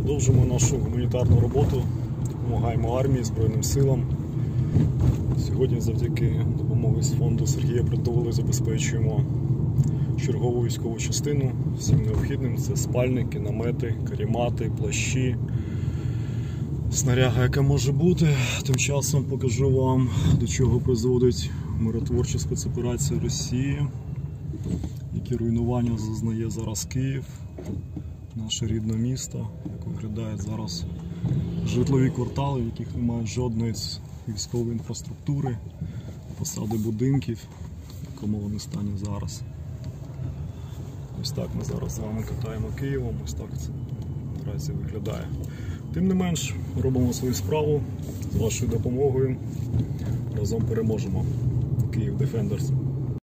Продовжуємо нашу гуманітарну роботу, допомагаємо армії, Збройним силам. Сьогодні завдяки допомоги з фонду Сергія Притули забезпечуємо чергову військову частину всім необхідним. Це спальники, намети, каремати, плащі, снаряга, яка може бути. Тим часом покажу вам, до чого призводить миротворча спецоперація Росії, які руйнування зазнає зараз Київ, наше рідне місто, як виглядають зараз житлові квартали, в яких немає жодної військової інфраструктури, фасади будинків, в якому вони стані зараз. Ось так ми зараз з вами катаємо Києвом, ось так це наразі виглядає. Тим не менш, робимо свою справу, з вашою допомогою разом переможемо. Київ Defenders.